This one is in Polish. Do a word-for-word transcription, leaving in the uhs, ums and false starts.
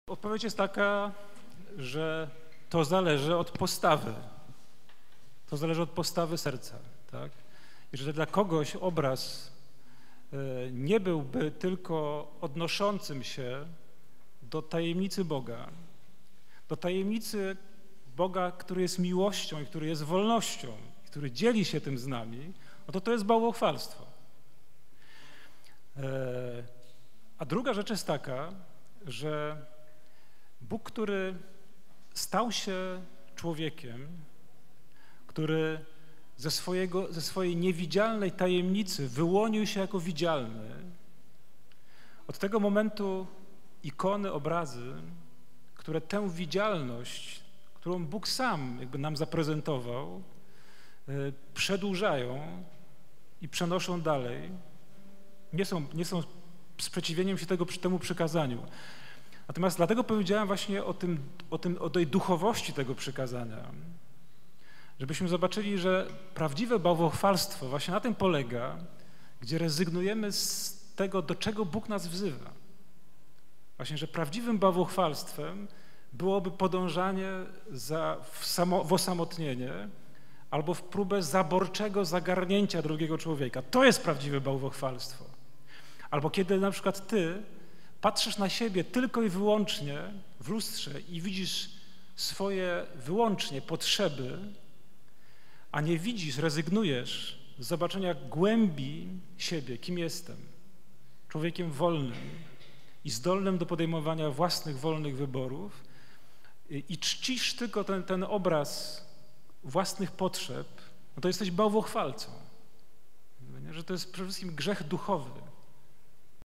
Odpowiedź jest taka, że to zależy od postawy. To zależy od postawy serca, tak? I że dla kogoś obraz nie byłby tylko odnoszącym się do tajemnicy Boga, do tajemnicy Boga, który jest miłością i który jest wolnością, który dzieli się tym z nami, no to to jest bałwochwalstwo. A druga rzecz jest taka, że Bóg, który stał się człowiekiem, który ze, swojego, ze swojej niewidzialnej tajemnicy wyłonił się jako widzialny, od tego momentu ikony, obrazy, które tę widzialność, którą Bóg sam jakby nam zaprezentował, przedłużają i przenoszą dalej, nie są, nie są sprzeciwieniem się tego, temu przykazaniu. Natomiast dlatego powiedziałem właśnie o, tym, o, tym, o tej duchowości tego przykazania, żebyśmy zobaczyli, że prawdziwe bałwochwalstwo właśnie na tym polega, gdzie rezygnujemy z tego, do czego Bóg nas wzywa. Właśnie, że prawdziwym bałwochwalstwem byłoby podążanie za, w, samo, w osamotnienie albo w próbę zaborczego zagarnięcia drugiego człowieka. To jest prawdziwe bałwochwalstwo. Albo kiedy na przykład ty patrzysz na siebie tylko i wyłącznie w lustrze i widzisz swoje wyłącznie potrzeby, a nie widzisz, rezygnujesz z zobaczenia głębi siebie, kim jestem. Człowiekiem wolnym i zdolnym do podejmowania własnych wolnych wyborów i, i czcisz tylko ten, ten obraz własnych potrzeb, no to jesteś bałwochwalcą. Że to jest przede wszystkim grzech duchowy.